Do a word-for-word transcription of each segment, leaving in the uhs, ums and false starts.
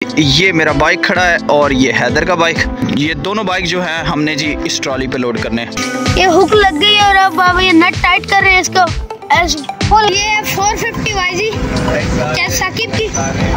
ये मेरा बाइक खड़ा है और ये हैदर का बाइक। ये दोनों बाइक जो है हमने जी इस ट्रॉली पे लोड करने हैं। ये हुक लग गई है और अब बाबा ये नट टाइट कर रहे हैं इसको। ये फोर फिफ्टी वाईजी क्या साकिब की,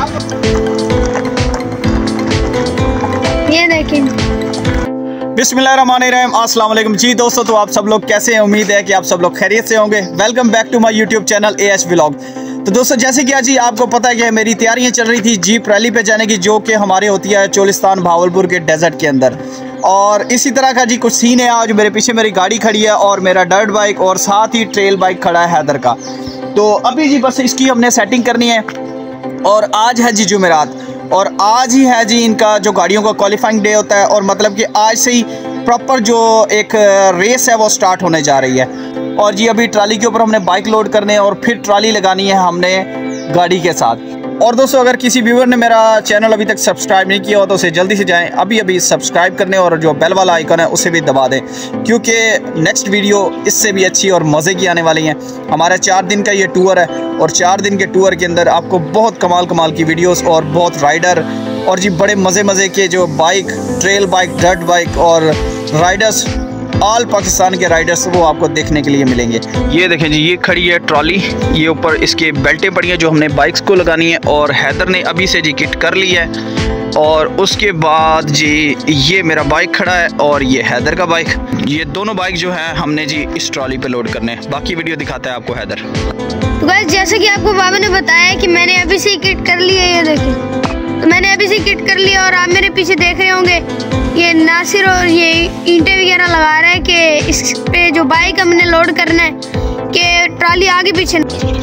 ये देखें। बिस्मिल्लाहिर्रहमानिर्रहीम, अस्सलाम वालेकुम जी दोस्तों। तो आप सब लोग कैसे हैं? उम्मीद है कि आप सब लोग खैरियत से होंगे। Welcome back to my YouTube channel A H vlog. तो दोस्तों जैसे कि आज जी आपको पता है कि मेरी तैयारियां चल रही थी जीप रैली पे जाने की, जो कि हमारे होती है चोलिस्तान भावलपुर के डेजर्ट के अंदर। और इसी तरह का जी कुछ सीन है। आज मेरे पीछे मेरी गाड़ी खड़ी है और मेरा डर्ट बाइक और साथ ही ट्रेल बाइक खड़ा है हैदर का। तो अभी जी बस इसकी हमने सेटिंग करनी है। और आज है जी जुमेरात और आज ही है जी इनका जो गाड़ियों का क्वालिफाइंग डे होता है। और मतलब कि आज से ही प्रॉपर जो एक रेस है वो स्टार्ट होने जा रही है। और जी अभी ट्राली के ऊपर हमने बाइक लोड करने हैं और फिर ट्राली लगानी है हमने गाड़ी के साथ। और दोस्तों अगर किसी व्यूअर ने मेरा चैनल अभी तक सब्सक्राइब नहीं किया हो तो उसे जल्दी से जाएं, अभी अभी सब्सक्राइब करने और जो बेल वाला आइकन है उसे भी दबा दें, क्योंकि नेक्स्ट वीडियो इससे भी अच्छी और मज़े की आने वाली हैं। हमारा चार दिन का ये टूर है और चार दिन के टूर के अंदर आपको बहुत कमाल कमाल की वीडियोस और बहुत राइडर और जी बड़े मज़े मज़े के जो bike, trail bike, dirt bike और राइडर्स, ऑल पाकिस्तान के राइडर्स वो आपको देखने के लिए मिलेंगे। ये देखें जी, ये खड़ी है ट्रॉली, ये ऊपर इसके बेल्टें पड़ी हैं जो हमने बाइक्स को लगानी है। और हैदर ने अभी से जी किट कर ली है। और उसके बाद जी ये मेरा बाइक खड़ा है और ये हैदर का बाइक। ये दोनों बाइक जो है हमने जी इस ट्रॉली पे लोड करने हैं। बाकी वीडियो दिखाता है आपको हैदर। तो गाइस जैसे कि आपको बाबा ने बताया कि मैंने अभी से किट कर ली है, ये देखिए। तो मैंने अभी से किट कर ली और आप मेरे पीछे देख रहे होंगे ये नासिर और ये ईंटें वगैरह लगा रहा है कि इस पे जो बाइक हमने लोड करना है कि ट्रॉली आगे पीछे।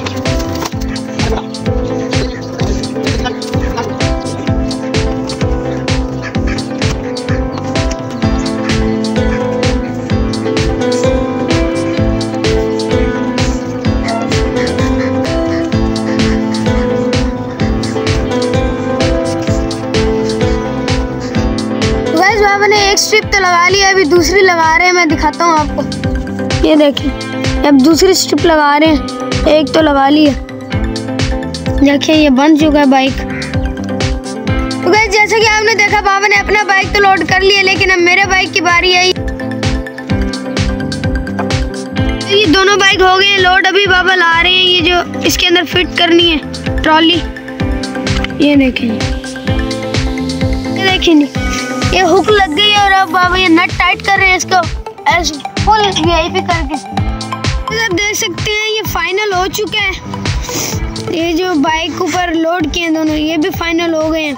बाबा ने एक स्ट्रिप तो लगा ली है, अभी दूसरी लगा रहे हैं। मैं दिखाता हूँ आपको, ये देखिए अब दूसरी स्ट्रिप लगा रहे हैं। एक तो लगा ली है, देखिए ये बन चुका है बाइक। तो गाइस जैसे कि आपने देखा बाबा ने अपना बाइक तो लोड कर लिया, लेकिन अब मेरे बाइक की बारी आई। ये दोनों बाइक हो गए हैं लोड, अभी बाबा ला रहे हैं ये जो इसके अंदर फिट करनी है ट्रॉली। ये देखें, ये देखें ये हुक लग गई है और अब बाबा ये नट टाइट कर रहे हैं इसको ऐसे फुल वीआईपी करके। तो आप देख सकते हैं ये फाइनल हो चुका है। ये जो बाइक ऊपर लोड किए दोनों ये भी फाइनल हो गए हैं।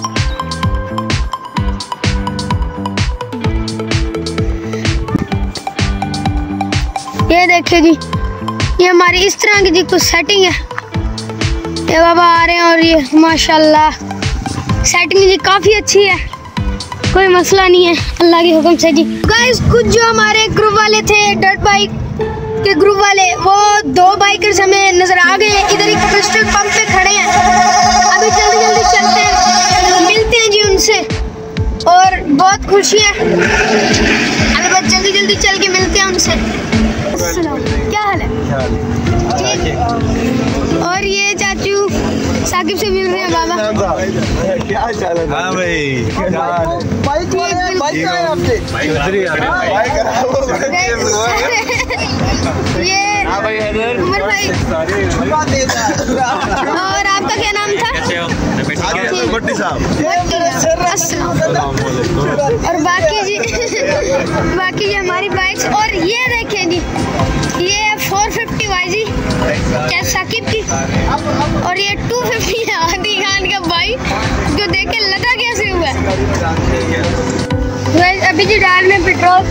ये देखिए जी, ये हमारी इस तरह की जी कुछ सेटिंग है। ये बाबा आ रहे हैं और ये माशाल्लाह सेटिंग जी काफ़ी अच्छी है, कोई मसला नहीं है अल्लाह के हुक्म से जी। गाइस कुछ जो हमारे ग्रुप वाले थे डर्ट बाइक के ग्रुप वाले, वो दो बाइकर्स हमें नजर आ गए हैं। इधर एक पेट्रोल पंप पे खड़े हैं, अभी जल्दी जल्दी चलते हैं, मिलते हैं जी उनसे और बहुत खुशी है। अभी बस जल्दी जल्दी चल के मिलते हैं उनसे। क्या हाल है? ठीक। और ये चाचू साकिब से मिल रहे हैं बाबा। क्या चाल है? हाँ भाई, बाइक बाइक है आपके? ये हाँ भाई हैदर, उमर भाई। और आपका क्या नाम था? भट्टी साहब। और बाकी जी बाकी जी हमारी बाइक्स। और ये देखें जी, ये फोर फिफ्टी वाईजी क्या साकिब की, और ये टू फिफ्टी है आदि खान का बाइक, जो देख के लगा कैसे हुआ है। अभी जी डाल में पेट्रोल।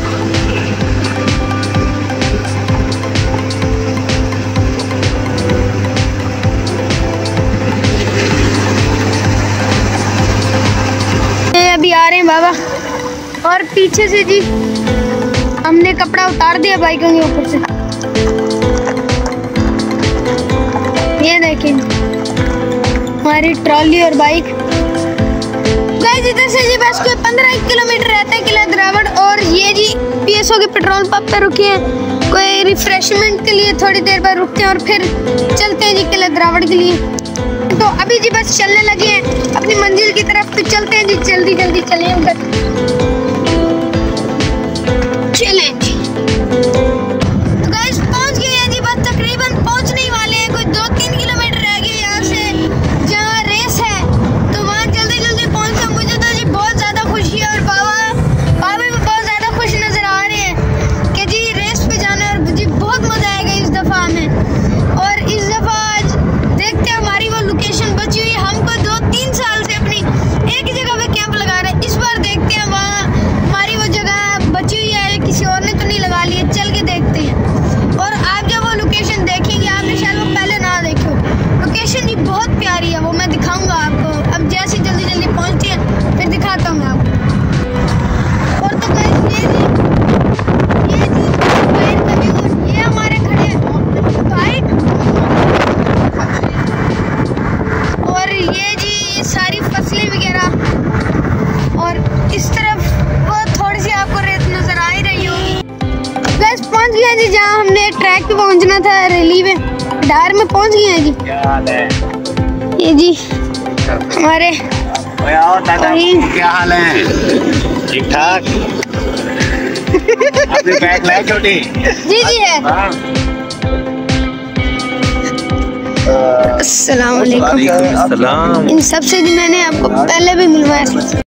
अभी आ रहे हैं बाबा और पीछे से जी हमने कपड़ा उतार दिया बाइकों के ऊपर से। ये देखें हमारी ट्रॉली और बाइक। गाइस इधर से जी बस कोई पंद्रह किलोमीटर रहता है किला द्रावड़। और ये जी पीएसओ के पेट्रोल पंप पे रुके हैं, कोई रिफ्रेशमेंट के लिए थोड़ी देर बाद रुकते हैं और फिर चलते हैं जी किला द्रावड़ के लिए। तो अभी जी बस चलने लगे हैं अपनी मंजिल की तरफ। तो चलते हैं जी, जल्दी जल्दी चलें उधर, चलें जी। तो गाइस पहुंच गए हैं जी, बस तकरीबन पहुंचने ही वाले हैं। कोई दो तीन किलोमीटर रह गए यहाँ से जहाँ रेस है, तो वहाँ जल्दी जल्दी पहुंचा। मुझे तो जी बहुत ज़्यादा खुशी है और बाबा बाबा भी बहुत ज़्यादा खुश नज़र आ रहे हैं कि जी रेस पे जाना है और जी बहुत मज़ा आएगा इस दफ़ा हमें। और इस दफ़ा आज देखते हैं हमारी वो लोकेशन बची हुई है। हमको दो तीन साल से अपनी एक ही जगह पे कैंप लगा रहे हैं। इस बार देखते हैं वहाँ हमारी वो जगह बची हुई है, किसी और ने तो नहीं लगा ली है। चल के देखते हैं। और आप जब वो लोकेशन देखेंगे, आपने शायद वो पहले ना देखी हो, लोकेशन जी बहुत प्यारी है, वो मैं दिखाऊंगा आपको। अब जैसे जल्दी जल्दी पहुँचती है फिर दिखाता हूँ मैं आपको। और तो गाइस ये जी ये जी बाइक का व्यू, ये हमारे खड़े हैं बाइक, और ये जी ये सारी फसलें वगैरह, और इस तरफ वो थोड़ी सी आपको रेत नजर आ ही रही होगी। बस पहुंच गए जी जहाँ हमने ट्रैक पे पहुंचना था, रैली में डार में पहुंच गए हैं जी। क्या हाल है? ये जी हमारे क्या हाल है? ठीक ठाक। अपनी बैग लाए छोटी? जी जी है। अस्सलाम वालेकुम। सलाम। इन सबसे जी मैंने आपको पहले भी मिलवाया।